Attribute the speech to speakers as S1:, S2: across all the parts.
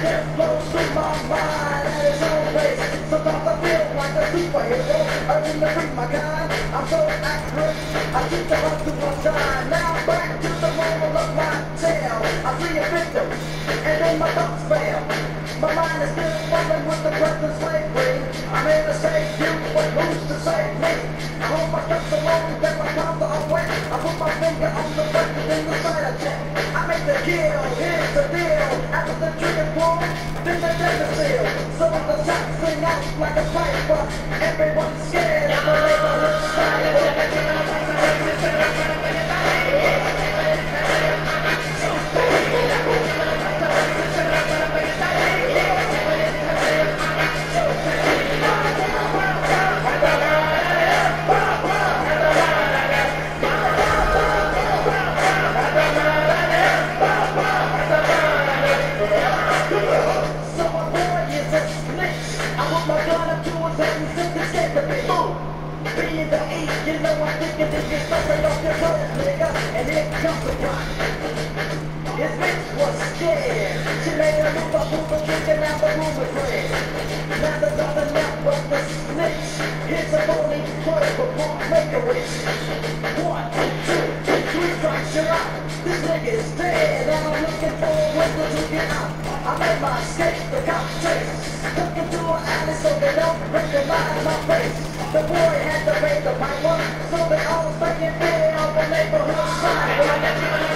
S1: just flows through my mind at its own pace. Sometimes I feel like a superhero, urging to free my kind. I'm so accurate, I keep the run to my shine. Now back to the moral of my tale. I see a victim, and then my thoughts fail. My mind is still fumbling with the present slavery. I'm here to save you, but who's to save me? I hold my steps alone, that my palms are wet. I put my finger on the button in the side check. I make the kill, here's the deal. After the trigger pull, then the desert seal. So the shots sing out like a piper. Everyone's scared of the neighborhood sniper. Being the E, you know I'm thinking this is something off your toes, nigga. And here comes the rock. His bitch was scared. She made a move, I pulled the trigger, now the room is red. Now there's nothing left but the snitch. Here's a phony word for punk, make a wish. 1, 2, 3 strikes, you're out. This nigga is dead, and I'm looking for a window to get out. I made my escape, the cop chase. Took into an alley so they don't recognize my face. The boy had to pay the piper, so they all stay in bed on the neighborhood side.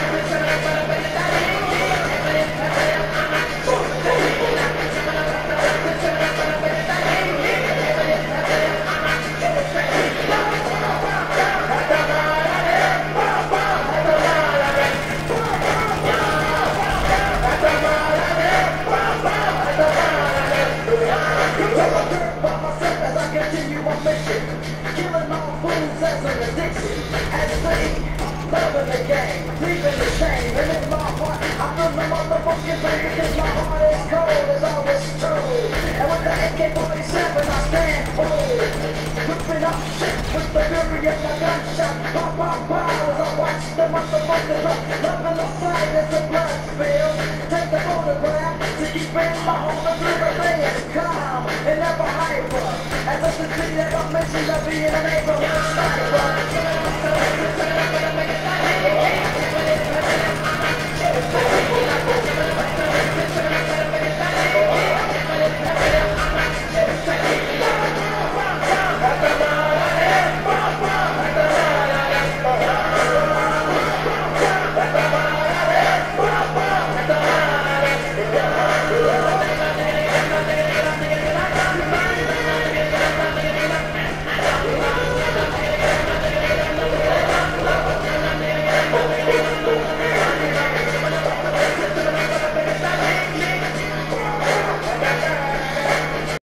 S1: Killing all fools as an addiction. As they loving the game, leaving the shame. And in my heart, I feel the motherfucking pain because my heart is cold as always true. And with the AK-47, I stand bold. Whipping up shit with the fury of my gunshot. Pop, pop, pop as I watch the motherfuckers up. Loving the sight as the blood spills. Take the photograph to keep in my home through the veins. Calm and never hyper. As I can see that I'm mentioned of being a neighborhood sniper.